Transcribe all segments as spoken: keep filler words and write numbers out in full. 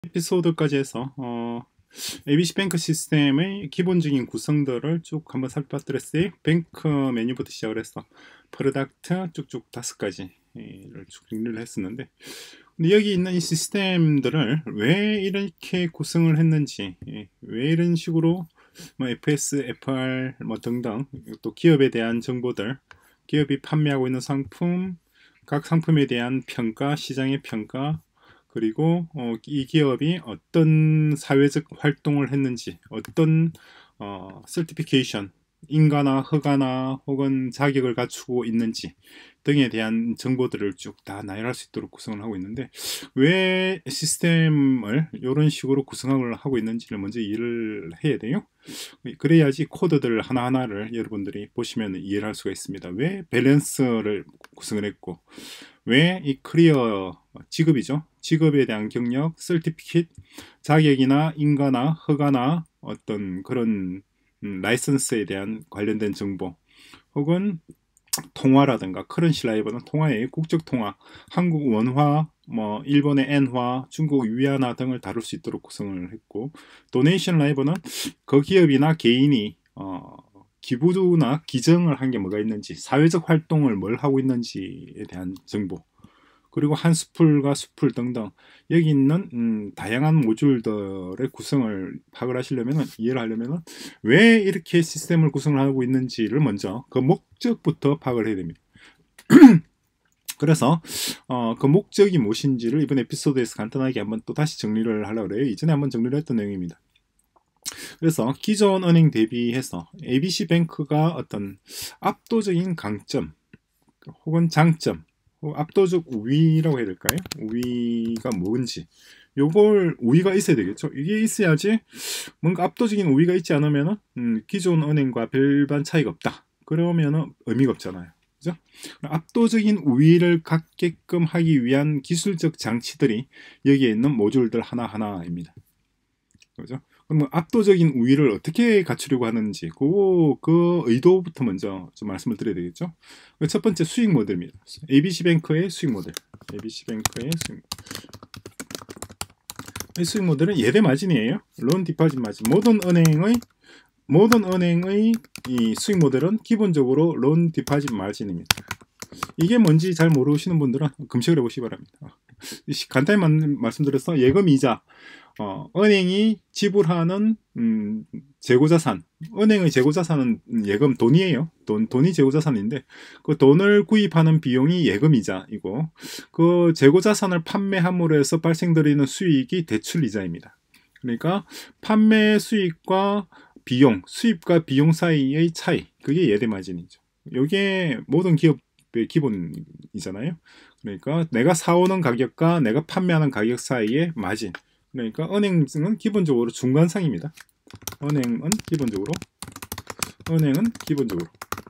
에피소드까지 해서 어, 에이비씨뱅크 시스템의 기본적인 구성들을 쭉 한번 살펴봤더랬어요. 뱅크 메뉴부터 시작을 해서 프로덕트 쭉쭉 다섯 가지를 쭉 정리를 했었는데, 근데 여기 있는 이 시스템들을 왜 이렇게 구성을 했는지, 왜 이런 식으로 뭐 에프에스, 에프알 뭐 등등, 또 기업에 대한 정보들, 기업이 판매하고 있는 상품, 각 상품에 대한 평가, 시장의 평가, 그리고 어, 이 기업이 어떤 사회적 활동을 했는지, 어떤 어, 서티피케이션, 인가나 허가나 혹은 자격을 갖추고 있는지 등에 대한 정보들을 쭉 다 나열할 수 있도록 구성을 하고 있는데, 왜 시스템을 이런 식으로 구성을 하고 있는지를 먼저 이해를 해야 돼요. 그래야지 코드들 하나하나를 여러분들이 보시면 이해를 할 수가 있습니다. 왜 밸런스를 구성을 했고, 왜 이 클리어 직업이죠. 직업에 대한 경력, 설티피킷, 자격이나 인가나 허가나 어떤 그런 음, 라이선스에 대한 관련된 정보, 혹은 통화라든가 커런시 라이버는 통화의 국적 통화, 한국 원화, 뭐 일본의 엔화, 중국 위안화 등을 다룰 수 있도록 구성을 했고, 도네이션 라이버는 그 기업이나 개인이 어, 기부나 기증을 한 게 뭐가 있는지, 사회적 활동을 뭘 하고 있는지에 대한 정보, 그리고 한 스풀과 스풀 등등 여기 있는 음, 다양한 모듈들의 구성을 파악을 하시려면, 이해를 하려면 왜 이렇게 시스템을 구성을 하고 있는지를 먼저 그 목적부터 파악을 해야 됩니다. 그래서 어, 그 목적이 무엇인지를 이번 에피소드에서 간단하게 한번 또 다시 정리를 하려고 해요. 이전에 한번 정리를 했던 내용입니다. 그래서 기존 은행 대비해서 에이비씨뱅크가 어떤 압도적인 강점 혹은 장점, 압도적 우위라고 해야 될까요? 우위가 뭔지, 요걸 우위가 있어야 되겠죠. 이게 있어야지, 뭔가 압도적인 우위가 있지 않으면 음, 기존 은행과 별반 차이가 없다, 그러면 의미가 없잖아요. 그죠? 압도적인 우위를 갖게끔 하기 위한 기술적 장치들이 여기에 있는 모듈들 하나하나입니다. 그죠? 그럼 압도적인 우위를 어떻게 갖추려고 하는지, 그, 그 의도부터 먼저 좀 말씀을 드려야 되겠죠. 첫 번째, 수익 모델입니다. 에이비씨뱅크의 수익 모델. 에이비씨뱅크의 수익, 이 수익 모델은 예대 마진이에요. 론 디파짓 마진. 모든 은행의 모든 은행의 이 수익 모델은 기본적으로 론 디파짓 마진입니다. 이게 뭔지 잘 모르시는 분들은 검색을 해보시기 바랍니다. 간단히 말씀드려서 예금 이자, 어, 은행이 지불하는 음, 재고자산, 은행의 재고자산은 예금 돈이에요. 돈, 돈이 재고자산인데, 그 돈을 구입하는 비용이 예금이자이고, 그 재고자산을 판매함으로 해서 발생되는 수익이 대출이자입니다. 그러니까 판매 수익과 비용, 수입과 비용 사이의 차이, 그게 예대마진이죠. 이게 모든 기업의 기본이잖아요. 그러니까 내가 사오는 가격과 내가 판매하는 가격 사이의 마진. 그러니까 은행은 기본적으로 중간상입니다. 은행은 기본적으로 은행은 기본적으로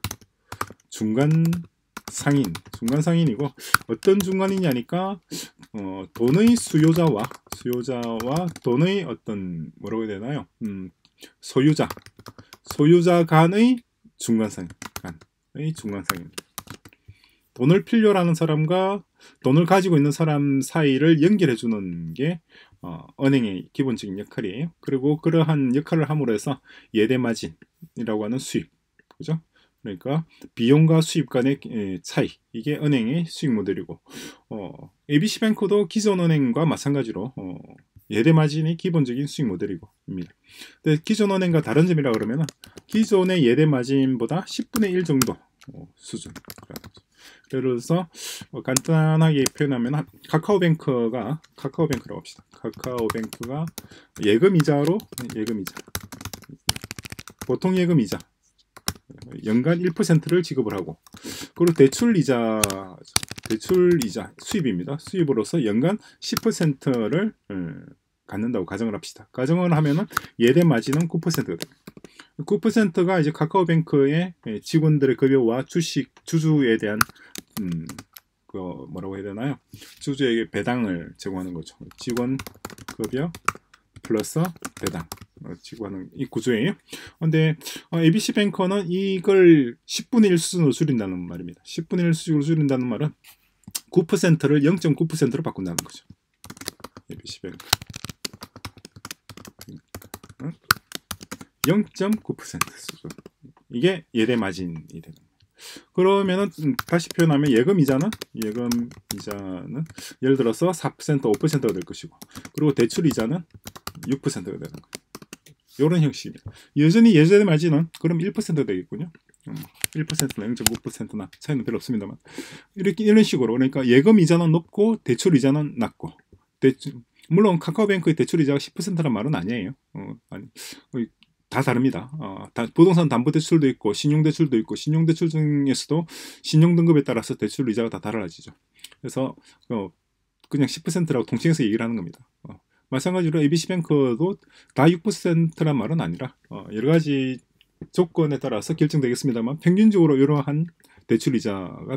중간상인, 중간상인이고, 어떤 중간이냐니까 어, 돈의 수요자와 수요자와 돈의 어떤 뭐라고 해야 되나요? 음, 소유자, 소유자 간의 중간상, 간의 중간상입니다. 돈을 필요로 하는 사람과 돈을 가지고 있는 사람 사이를 연결해주는 게 어, 은행의 기본적인 역할이에요. 그리고 그러한 역할을 함으로 해서 예대마진이라고 하는 수입, 그죠? 그러니까 비용과 수입 간의 차이, 이게 은행의 수익 모델이고, 어, 에이비씨뱅크도 기존 은행과 마찬가지로 어, 예대마진이 기본적인 수익 모델이고입니다. 근데 기존 은행과 다른 점이라 그러면 기존의 예대마진보다 십분의 일 정도 어, 수준. 그래서 어, 간단하게 표현하면 카카오뱅크가 카카오뱅크라고 합시다. 카카오뱅크가 예금이자로 예금이자 보통 예금이자 연간 일 퍼센트를 지급을 하고, 그리고 대출이자 대출이자 수입입니다. 수입으로서 연간 십 퍼센트를 음, 갖는다고 가정을 합시다. 가정을 하면은 예대 마진은 구 퍼센트가 됩니다. 구 퍼센트가 이제 카카오뱅크의 직원들의 급여와 주식 주주에 대한 음, 그 뭐라고 해야 되나요? 주주에게 배당을 제공하는 거죠. 직원 급여 플러스 배당 지구하는 이 구조예요. 근데 어, 에이비씨뱅크는 이걸 십분의 일 수준으로 줄인다는 말입니다. 십분의 일 수준으로 줄인다는 말은 구 퍼센트를 영 점 구 퍼센트로 바꾼다는 거죠. 에이비씨뱅크. 영 점 구 퍼센트 수준. 이게 예대 마진이 되는 거예요. 그러면은 다시 표현하면 예금 이자는 예금 이자는 예를 들어서 사 퍼센트, 오 퍼센트가 될 것이고, 그리고 대출 이자는 육 퍼센트가 되는 거예요. 이런 형식입니다. 여전히 예대 마진은 그럼 일 퍼센트 되겠군요. 일 퍼센트나 영 점 구 퍼센트나 차이는 별로 없습니다만, 이렇게 이런 식으로, 그러니까 예금 이자는 높고 대출 이자는 낮고, 대출, 물론 카카오뱅크의 대출 이자가 십 퍼센트란 말은 아니에요. 어, 아니, 다 다릅니다. 어, 다, 부동산 담보대출도 있고 신용대출도 있고, 신용대출 중에서도 신용등급에 따라서 대출 이자가 다 달라지죠. 그래서 어, 그냥 십 퍼센트라고 통칭해서 얘기를 하는 겁니다. 어, 마찬가지로 에이비씨뱅크도 다 육 퍼센트란 말은 아니라 어, 여러가지 조건에 따라서 결정되겠습니다만, 평균적으로 이러한 대출 이자가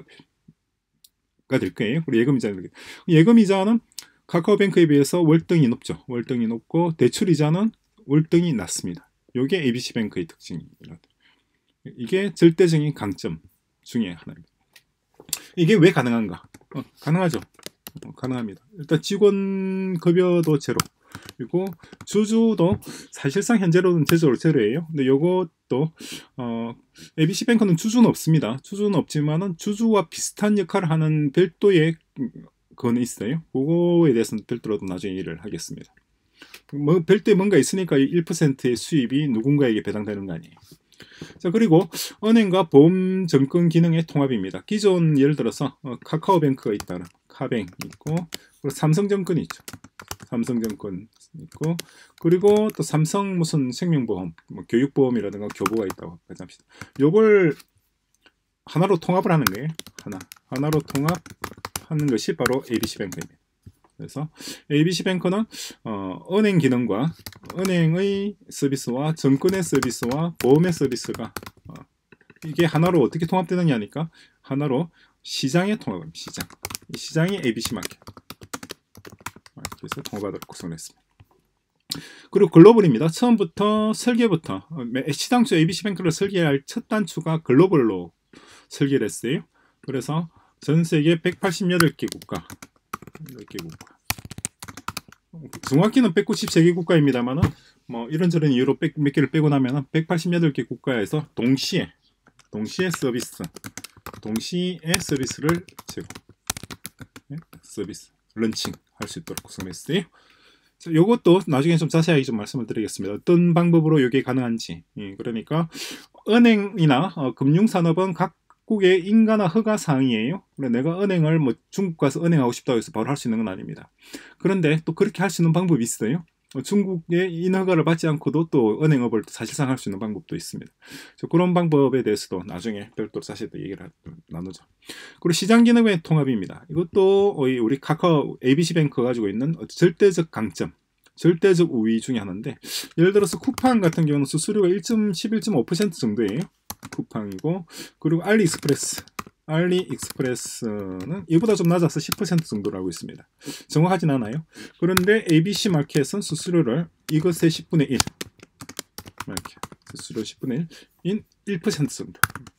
될 거예요. 그리고 예금 이자는 예금 이자는 카카오뱅크에 비해서 월등히 높죠. 월등히 높고 대출 이자는 월등히 낮습니다. 이게 에이비씨뱅크의 특징입니다. 이게 절대적인 강점 중에 하나입니다. 이게 왜 가능한가? 어, 가능하죠. 어, 가능합니다. 일단 직원 급여도 제로, 그리고 주주도 사실상 현재로는 제조로 제로예요. 근데 이것도 어, 에이비씨뱅크는 주주는 없습니다. 주주는 없지만은 주주와 비슷한 역할을 하는 별도의 그건 있어요. 그거에 대해서는 별도로도 나중에 일을 하겠습니다. 뭐 별도에 뭔가 있으니까 일 퍼센트의 수입이 누군가에게 배당되는 거 아니에요. 자, 그리고 은행과 보험 정권 기능의 통합입니다. 기존 예를 들어서 어, 카카오뱅크가 있다는 카뱅 있고, 그리고 삼성증권이 있죠. 삼성증권 있고, 그리고 또 삼성 무슨 생명보험, 뭐 교육보험이라든가 교보가 있다고 가정합시다. 요걸 하나로 통합을 하는 거예요. 하나 하나로 통합하는 것이 바로 에이비씨뱅크입니다. 그래서 에이비씨뱅크는 어, 은행 기능과 은행의 서비스와 정권의 서비스와 보험의 서비스가 어, 이게 하나로 어떻게 통합되느냐니까 하나로 시장의 통합입니다. 시장. 이 시장이 에이비씨 마켓. 그래서 통합을 구성했습니다. 그리고 글로벌입니다. 처음부터 설계부터 시장초 에이비씨뱅크를 설계할 첫 단추가 글로벌로 설계를 했어요. 그래서 전 세계 백팔십팔 개 국가, 몇 개 국가. 정확히는 백구십삼 개 국가입니다만은 뭐 이런저런 이유로 몇 개를 빼고 나면은 백팔십팔 개 국가에서 동시에 동시에 서비스, 동시에 서비스를 제공, 네? 서비스 런칭 할 수 있도록 구성했어요. 이것도 나중에 좀 자세하게 좀 말씀을 드리겠습니다. 어떤 방법으로 이게 가능한지. 예, 그러니까 은행이나 어, 금융산업은 각국의 인가나 허가 사항이에요. 내가 은행을 뭐 중국 가서 은행하고 싶다고 해서 바로 할 수 있는 건 아닙니다. 그런데 또 그렇게 할 수 있는 방법이 있어요. 어, 중국의 인허가를 받지 않고도 또 은행업을 사실상 할 수 있는 방법도 있습니다. 그런 방법에 대해서도 나중에 별도로 사실 또 얘기를 나누죠. 그리고 시장 기능의 통합입니다. 이것도 우리 카카오 에이비씨뱅크 가지고 있는 절대적 강점, 절대적 우위 중에 하나인데, 예를 들어서 쿠팡 같은 경우는 수수료가 십일 점 오 퍼센트 정도예요. 쿠팡이고, 그리고 알리익스프레스 알리익스프레스는 이보다 좀 낮아서 십 퍼센트 정도로 알고 있습니다. 정확하진 않아요. 그런데 에이비씨 마켓은 수수료를 이것의 십분의 일, 이렇게 수수료 십분의 일인 일 퍼센트 정도.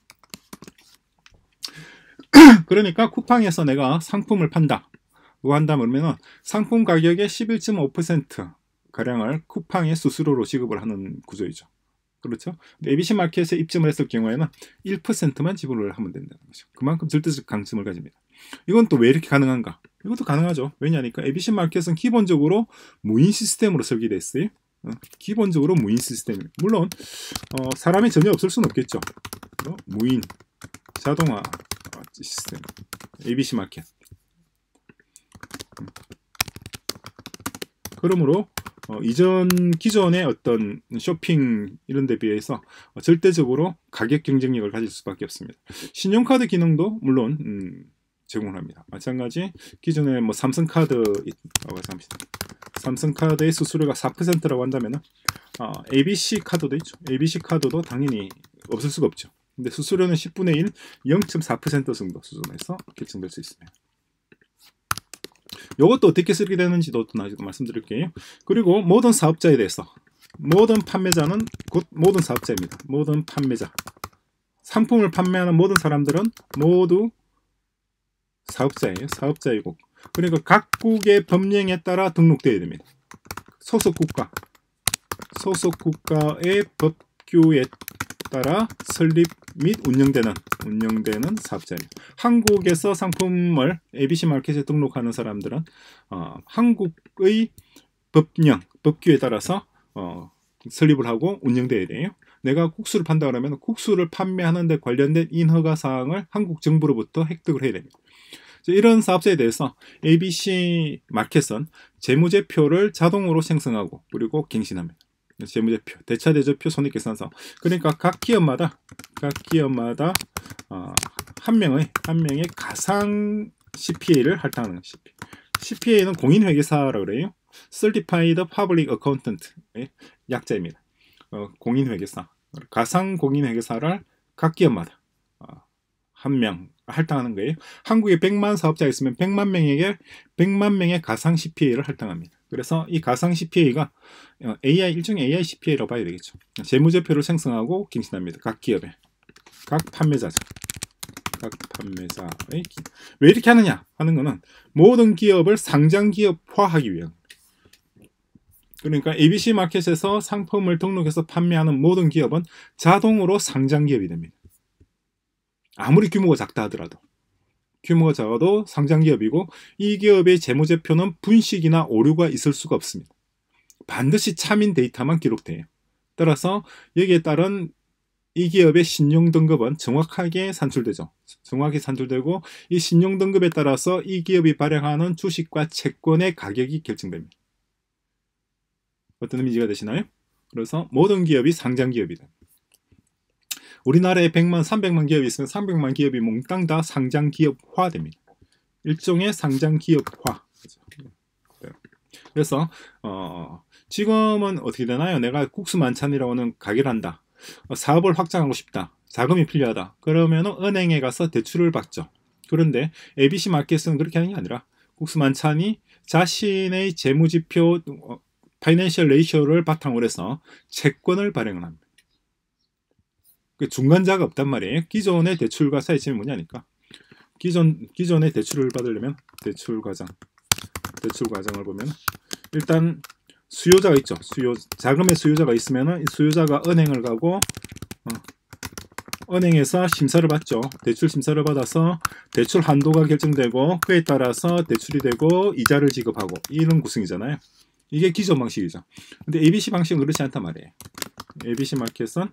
그러니까 쿠팡에서 내가 상품을 판다 한다면 상품 가격의 십일 점 오 퍼센트 가량을 쿠팡의 수수료로 지급을 하는 구조이죠. 그렇죠? 에이비씨 마켓에 입점을 했을 경우에는 일 퍼센트만 지불을 하면 된다는 거죠. 그만큼 절대적 강점을 가집니다. 이건 또 왜 이렇게 가능한가? 이것도 가능하죠. 왜냐하니까 에이비씨 마켓은 기본적으로 무인 시스템으로 설계되어 있어요. 어, 기본적으로 무인 시스템. 물론 어, 사람이 전혀 없을 수는 없겠죠. 어, 무인 자동화 시스템 에이비씨 마켓. 그러므로 어, 이전 기존의 어떤 쇼핑 이런 데 비해서 어, 절대적으로 가격 경쟁력을 가질 수밖에 없습니다. 신용카드 기능도 물론 음, 제공을 합니다. 마찬가지 기존에 뭐 삼성카드 있다고 합시다. 삼성카드의 수수료가 사 퍼센트라고 한다면 어, 에이비씨 카드도 있죠. 에이비씨 카드도 당연히 없을 수가 없죠. 근데 수수료는 십분의 일, 영 점 사 퍼센트 정도 수준에서 결정될 수 있습니다. 이것도 어떻게 쓰게 되는지도 나중에 말씀드릴게요. 그리고 모든 사업자에 대해서, 모든 판매자는 곧 모든 사업자입니다. 모든 판매자, 상품을 판매하는 모든 사람들은 모두 사업자예요. 사업자이고, 그러니까 각국의 법령에 따라 등록되어야 됩니다. 소속 국가, 소속 국가의 법규에 따라 설립 및 운영되는 운영되는 사업자입니다. 한국에서 상품을 에이비씨 마켓에 등록하는 사람들은 어, 한국의 법령, 법규에 따라서 어, 설립을 하고 운영돼야 돼요. 내가 국수를 판다 그러면 국수를 판매하는 데 관련된 인허가 사항을 한국 정부로부터 획득을 해야 됩니다. 이런 사업자에 대해서 에이비씨 마켓은 재무제표를 자동으로 생성하고 그리고 갱신합니다. 재무제표, 대차대조표, 손익계산서. 그러니까 각 기업마다 각 기업마다 어, 한 명의 한 명의 가상 씨피에이를 할당하는 씨피에이. 씨피에이는 공인회계사라고 그래요. Certified Public Accountant의 약자입니다. 어, 공인회계사, 가상 공인회계사를 각 기업마다 어, 한 명 할당하는 거예요. 한국에 백만 사업자가 있으면 백만 명에게 백만 명의 가상 씨피에이를 할당합니다. 그래서 이 가상 씨피에이가 에이아이, 일종의 에이아이 씨피에이라고 봐야 되겠죠. 재무제표를 생성하고 갱신합니다. 각 기업에, 각 판매자죠. 각 판매자의 기... 왜 이렇게 하느냐 하는 거는 모든 기업을 상장기업화하기 위한. 그러니까 에이비씨 마켓에서 상품을 등록해서 판매하는 모든 기업은 자동으로 상장기업이 됩니다. 아무리 규모가 작다 하더라도. 규모가 작아도 상장기업이고 이 기업의 재무제표는 분식이나 오류가 있을 수가 없습니다. 반드시 참인 데이터만 기록돼요. 따라서 여기에 따른 이 기업의 신용등급은 정확하게 산출되죠. 정확히 산출되고 이 신용등급에 따라서 이 기업이 발행하는 주식과 채권의 가격이 결정됩니다. 어떤 의미가 되시나요? 그래서 모든 기업이 상장기업이다. 우리나라에 백만, 삼백만 기업이 있으면 삼백만 기업이 몽땅 다 상장기업화 됩니다. 일종의 상장기업화. 그래서 어, 지금은 어떻게 되나요? 내가 국수만찬이라고 하는 가게를 한다. 사업을 확장하고 싶다. 자금이 필요하다. 그러면 은행에 가서 대출을 받죠. 그런데 에이비씨 마켓은 그렇게 하는 게 아니라 국수만찬이 자신의 재무지표 어, 파이낸셜 레이쇼를 바탕으로 해서 채권을 발행을 합니다. 그 중간자가 없단 말이에요. 기존의 대출과 차이점이 뭐냐니까. 기존, 기존의 대출을 받으려면 대출 과정, 대출 과정을 보면 일단 수요자가 있죠. 수요, 자금의 수요자가 있으면 이 수요자가 은행을 가고 어, 은행에서 심사를 받죠. 대출 심사를 받아서 대출 한도가 결정되고 그에 따라서 대출이 되고 이자를 지급하고 이런 구성이잖아요. 이게 기존 방식이죠. 근데 에이비씨 방식은 그렇지 않단 말이에요. 에이비씨 마켓은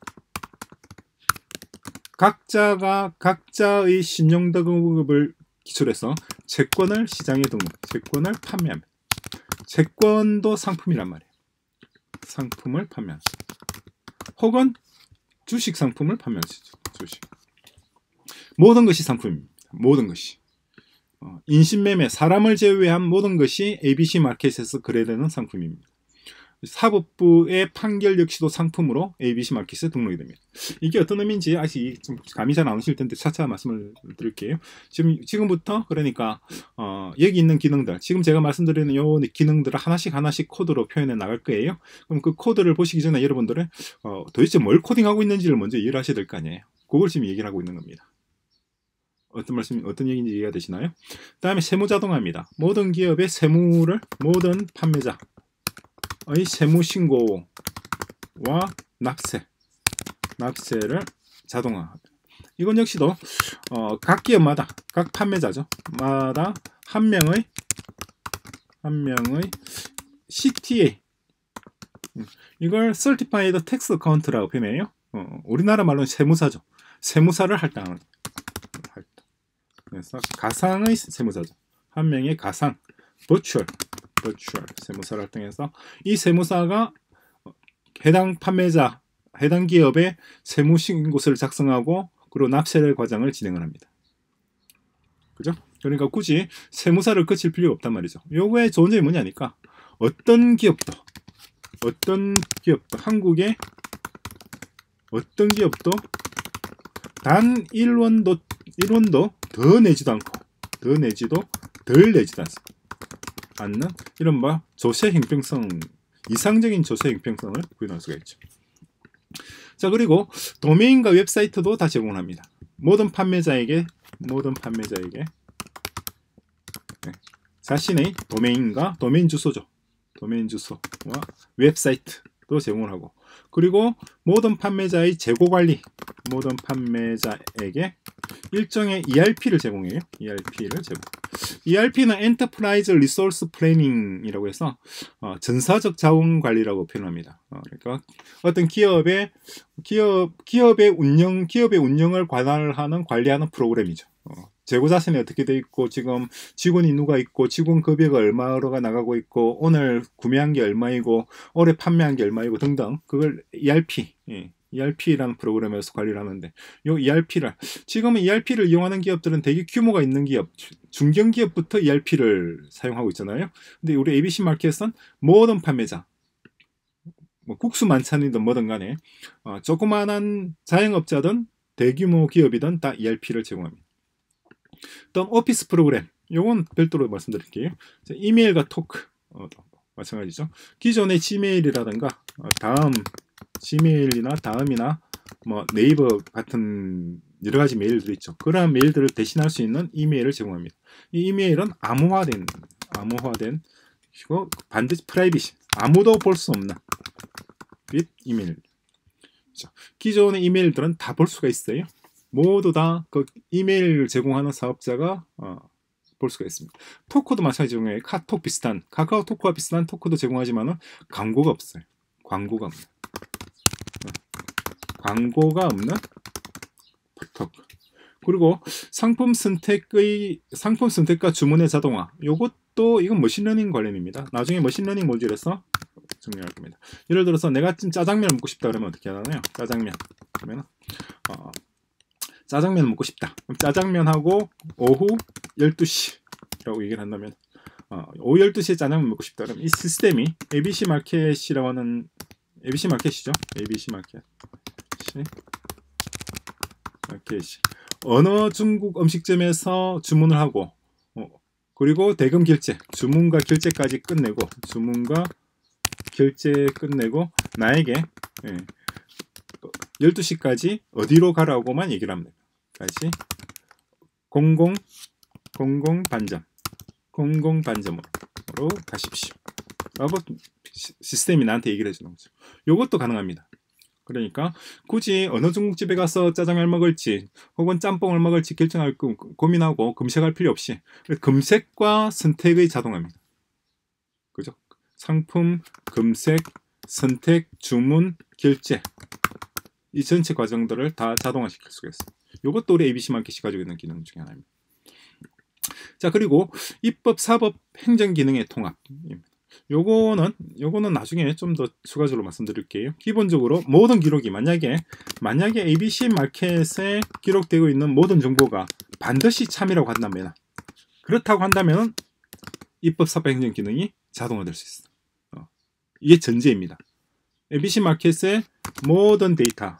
각자가 각자의 신용등급을 기초해서 채권을 시장에 등록, 채권을 판매합니다. 채권도 상품이란 말이에요. 상품을 판매합니다. 혹은 주식 상품을 판매할 수 있죠. 주식. 모든 것이 상품입니다. 모든 것이. 어, 인신매매, 사람을 제외한 모든 것이 에이비씨 마켓에서 거래되는 상품입니다. 사법부의 판결 역시도 상품으로 에이비씨 마켓에 등록이 됩니다. 이게 어떤 의미인지 아직 좀 감이 잘 안 오실 텐데 차차 말씀을 드릴게요. 지금, 지금부터 그러니까 어, 여기 있는 기능들, 지금 제가 말씀드리는 요 기능들을 하나씩 하나씩 코드로 표현해 나갈 거예요. 그럼 그 코드를 보시기 전에 여러분들은 어, 도대체 뭘 코딩하고 있는지를 먼저 이해를 하셔야 될 거 아니에요. 그걸 지금 얘기를 하고 있는 겁니다. 어떤 말씀, 어떤 얘기인지 이해가 되시나요? 그 다음에 세무자동화입니다. 모든 기업의 세무를 모든 판매자 의 세무신고와 납세, 납세를 자동화. 이건 역시도 어, 각 기업마다, 각 판매자죠. 마다 한 명의 한 명의 씨티에이. 이걸 Certified Tax Accountant라고 표현해요. 어, 우리나라 말로는 세무사죠. 세무사를 할당하는. 그래서 가상의 세무사죠. 한 명의 가상, 버추얼. 버추얼 세무사를 활동해서 이 세무사가 해당 판매자, 해당 기업의 세무신고서를 작성하고 그리고 납세 과정을 진행을 합니다. 그죠? 그러니까 굳이 세무사를 거칠 필요가 없단 말이죠. 요거의 좋은 점이 뭐냐니까 어떤 기업도 어떤 기업도 한국의 어떤 기업도 단 일 원도 일 원도 더 내지도 않고 더 내지도 덜 내지도 않습니다. 않는 이런 뭐 조세 형평성, 이상적인 조세 형평성을 구현할 수가 있죠. 자, 그리고 도메인과 웹사이트도 다 제공을 합니다. 모든 판매자에게 모든 판매자에게 네, 자신의 도메인과 도메인 주소죠. 도메인 주소와 웹사이트, 도 제공을 하고, 그리고 모든 판매자의 재고 관리, 모든 판매자에게 일정의 이알피를 제공해요. 이알피를 제공. 이알피는 엔터프라이즈 리소스 플래닝이라고 해서 어, 전사적 자원 관리라고 표현합니다. 어, 그러니까 어떤 기업의 기업 기업의 운영 기업의 운영을 관할하는 관리하는 프로그램이죠. 어, 재고 자산이 어떻게 돼 있고, 지금 직원이 누가 있고, 직원 급여가 얼마로가 나가고 있고, 오늘 구매한 게 얼마이고, 올해 판매한 게 얼마이고 등등, 그걸 이알피, 예, 이알피라는 프로그램에서 관리를 하는데, 요 이알피를 지금은 이알피를 이용하는 기업들은 되게 규모가 있는 기업, 중견 기업부터 이알피를 사용하고 있잖아요. 근데 우리 에이비씨 마켓은 모든 판매자, 뭐 국수 만찬이든 뭐든 간에 어, 조그마한 자영업자든 대규모 기업이든 다 이알피를 제공합니다. 또 오피스 프로그램, 요건 별도로 말씀드릴게요. 이메일과 토크, 어, 마찬가지죠. 기존의 지메일이라든가 어, 다음 지메일이나 다음이나 뭐 네이버 같은 여러 가지 메일들이 있죠. 그러한 메일들을 대신할 수 있는 이메일을 제공합니다. 이 이메일은 암호화된 암호화된 이거 반드시 프라이빗이 아무도 볼 수 없는 빛 이메일. 기존의 이메일들은 다 볼 수가 있어요. 모두 다 그 이메일 제공하는 사업자가 어, 볼 수가 있습니다. 토크도 마찬가지로 카톡 비슷한, 카카오토크와 비슷한 토크도 제공하지만은 광고가 없어요. 광고가 없는 광고가 없는 토크. 그리고 상품 선택의 상품 선택과 주문의 자동화. 요것도 이건 머신러닝 관련입니다. 나중에 머신러닝 모듈에서 정리할 겁니다. 예를 들어서 내가 좀 짜장면 먹고 싶다 그러면 어떻게 하나요? 짜장면 그러면 어, 짜장면 먹고 싶다. 그럼 짜장면하고 오후 열두 시라고 얘기를 한다면 어, 오후 열두 시에 짜장면 먹고 싶다 그러면 이 시스템이 에이비씨 마켓이라고 하는 에이비씨 마켓이죠. 에이비씨 마켓. 마켓이 어느 중국 음식점에서 주문을 하고 어, 그리고 대금 결제, 주문과 결제까지 끝내고 주문과 결제 끝내고 나에게 예, 열두 시까지 어디로 가라고만 얘기를 합니다. 다시 공공 공공 반점 공공 반점으로 가십시오 라고 시스템이 나한테 얘기를 해주는 거죠. 이것도 가능합니다. 그러니까 굳이 어느 중국집에 가서 짜장면을 먹을지 혹은 짬뽕을 먹을지 결정할 고민하고 검색할 필요 없이 검색과 선택의 자동화입니다. 그죠? 상품, 검색, 선택, 주문, 결제 이 전체 과정들을 다 자동화시킬 수가 있어요. 이것도 우리 에이비씨 마켓이 가지고 있는 기능 중에 하나입니다. 자, 그리고 입법, 사법, 행정 기능의 통합입니다. 요거는 요거는 나중에 좀 더 추가적으로 말씀드릴게요. 기본적으로 모든 기록이 만약에 만약에 에이비씨 마켓에 기록되고 있는 모든 정보가 반드시 참이라고 한다면 그렇다고 한다면 입법, 사법, 행정 기능이 자동화될 수 있어. 어. 이게 전제입니다. 에이비씨 마켓의 모든 데이터의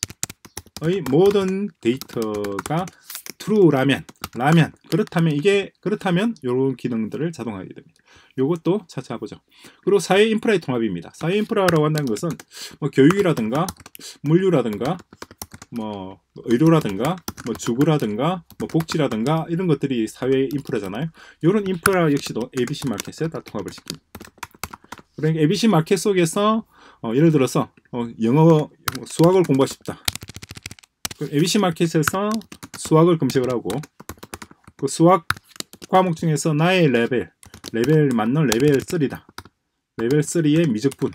모든 데이터가 true라면 라면 그렇다면 이게 그렇다면 이런 기능들을 자동화하게 됩니다. 이것도 찾아보죠. 그리고 사회 인프라의 통합입니다. 사회 인프라라고 한다는 것은 뭐 교육이라든가 물류라든가 뭐 의료라든가 뭐 주거라든가 뭐 복지라든가 이런 것들이 사회 인프라잖아요. 이런 인프라 역시도 에이비씨 마켓에 다 통합을 시킵니다. 그러니까 에이비씨 마켓 속에서 어, 예를 들어서 어, 영어 수학을 공부하고 싶다. 에이비씨 마켓에서 수학을 검색을 하고 그 수학 과목 중에서 나의 레벨 레벨 맞는 레벨 삼이다. 레벨 삼의 미적분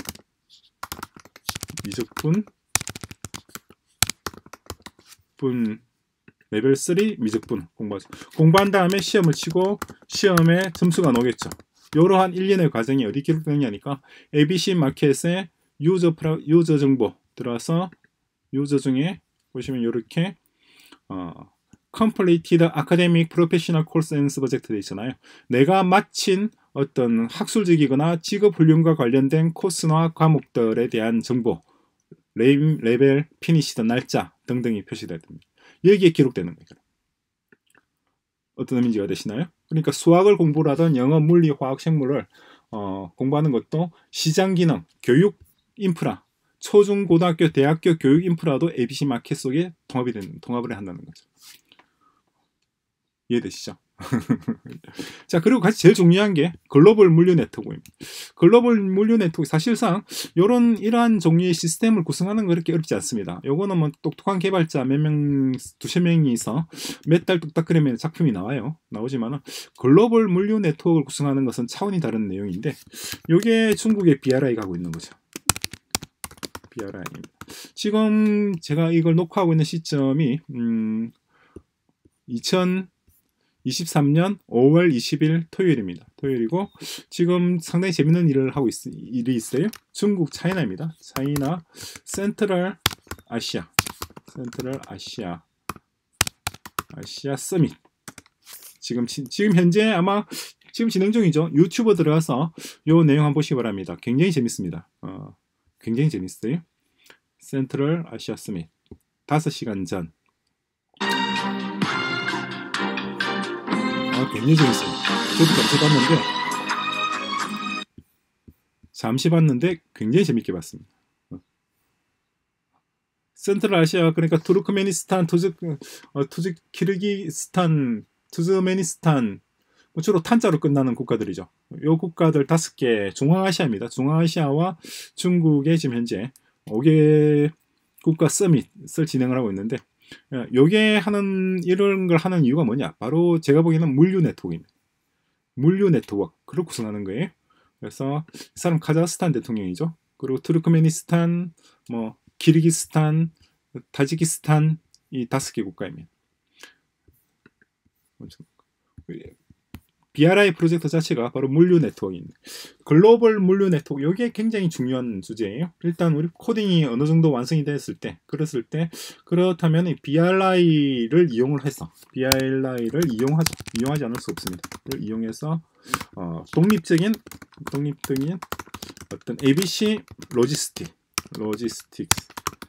미적분 분 레벨 삼 미적분 공부하죠. 공부한 다음에 시험을 치고 시험에 점수가 나오겠죠. 이러한 일련의 과정이 어디 기록되냐니까 에이비씨 마켓에 유저 프라, 유저 정보 들어와서 유저 중에 보시면 이렇게 어, completed academic professional course and subject 돼 있잖아요. 내가 마친 어떤 학술적이거나 직업 훈련과 관련된 코스나 과목들에 대한 정보, 레벨, 피니시드 날짜 등등이 표시되어 됩니다. 여기에 기록되는 거예요. 어떤 의미인지 이해되시나요? 그러니까 수학을 공부를 하던 영어, 물리, 화학, 생물을 어, 공부하는 것도 시장 기능, 교육 인프라, 초중 고등학교, 대학교 교육 인프라도 에이비씨 마켓 속에 통합이 되는 통합을 한다는 거죠. 이해되시죠? 자, 그리고 같이 제일 중요한 게 글로벌 물류 네트워크입니다. 글로벌 물류 네트워크 사실상 이런 이러한 종류의 시스템을 구성하는 거 그렇게 어렵지 않습니다. 요거는 뭐 똑똑한 개발자 몇 명, 두세 명이서 몇 달 뚝딱 그리면 작품이 나와요. 나오지만은 글로벌 물류 네트워크를 구성하는 것은 차원이 다른 내용인데, 요게 중국의 비알아이가 하고 있는 거죠. 비알아이입니다. 지금 제가 이걸 녹화하고 있는 시점이 음, 이천이십삼 년 오월 이십일 토요일입니다. 토요일이고 지금 상당히 재밌는 일을 하고 있, 일이 있어요. 중국 차이나입니다. 차이나 센트럴 아시아 센트럴 아시아 아시아 서밋 지금 지금 현재 아마 지금 진행 중이죠. 유튜브 들어가서 요 내용 한번 보시기 바랍니다. 굉장히 재밌습니다. 어, 굉장히 재밌어요. 센트럴 아시아 서밋 다섯 시간 전. 아, 굉장히 재밌어요. 저도 잠시 봤는데 잠시 봤는데 굉장히 재밌게 봤습니다. 센트럴 아시아 그러니까 투르크메니스탄, 투즈, 어, 투즈 키르기스탄, 투즈메니스탄 뭐 주로 탄자로 끝나는 국가들이죠. 이 국가들 다섯 개 중앙아시아입니다. 중앙아시아와 중국의 지금 현재 오 개 국가 서밋을 진행을 하고 있는데, 요게 하는 이런 걸 하는 이유가 뭐냐? 바로 제가 보기에는 물류 네트워크입니다. 물류 네트워크를 구성하는 거예요. 그래서 이 사람 카자흐스탄 대통령이죠. 그리고 투르크메니스탄, 뭐 키르기스탄, 타지키스탄 이 다섯 개 국가입니다. 비알아이 프로젝트 자체가 바로 물류 네트워크입니다. 글로벌 물류 네트워크, 이게 굉장히 중요한 주제예요. 일단 우리 코딩이 어느 정도 완성이 됐을 때, 그랬을 때, 그렇다면 비알아이를 이용을 해서, 비알아이를 이용하죠. 이용하지 않을 수 없습니다. 를 이용해서 어, 독립적인, 독립적인 어떤 에이비씨 로지스틱, 로지스틱스,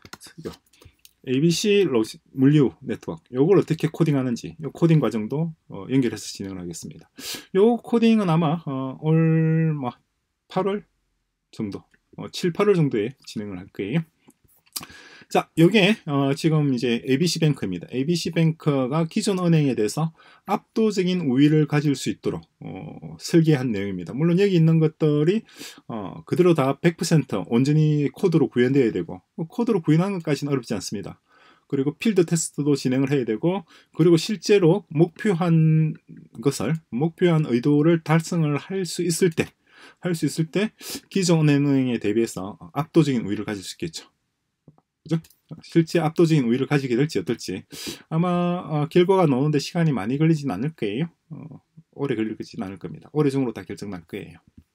에이비씨 로지, 물류 네트워크, 이걸 어떻게 코딩하는지 이 코딩 과정도 어, 연결해서 진행을 하겠습니다. 이 코딩은 아마 어, 올 뭐, 팔월 정도, 어, 칠, 팔월 정도에 진행을 할 거예요. 자, 요게 어, 지금 이제 에이비씨뱅크입니다. 에이비씨뱅크가 기존 은행에 대해서 압도적인 우위를 가질 수 있도록 어, 설계한 내용입니다. 물론 여기 있는 것들이 어, 그대로 다 백 퍼센트 온전히 코드로 구현되어야 되고, 코드로 구현하는 것까지는 어렵지 않습니다. 그리고 필드 테스트도 진행을 해야 되고, 그리고 실제로 목표한 것을, 목표한 의도를 달성을 할 수 있을 때, 할 수 있을 때 기존 은행에 대비해서 압도적인 우위를 가질 수 있겠죠. 그죠? 실제 압도적인 우위를 가지게 될지 어떨지 아마 어, 결과가 나오는데 시간이 많이 걸리진 않을 거예요. 어, 오래 걸리진 않을 겁니다. 오래 중으로 다 결정 날 거예요.